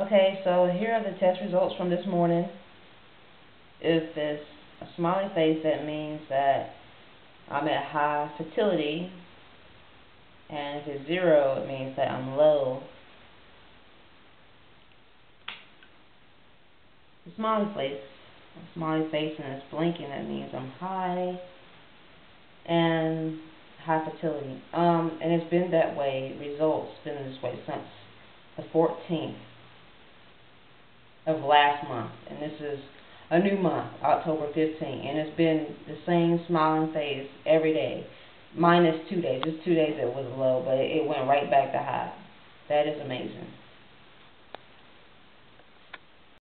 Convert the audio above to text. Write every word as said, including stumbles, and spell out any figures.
Okay, so here are the test results from this morning. If it's a smiley face, that means that I'm at high fertility, and if it's zero, it means that I'm low. The smiley face, a smiley face and it's blinking, that means I'm high and high fertility. Um, and it's been that way, results been this way since the fourteenth of last month, and this is a new month, October fifteenth, and it's been the same smiling face every day, minus two days. Just two days it was low, but it went right back to high. That is amazing.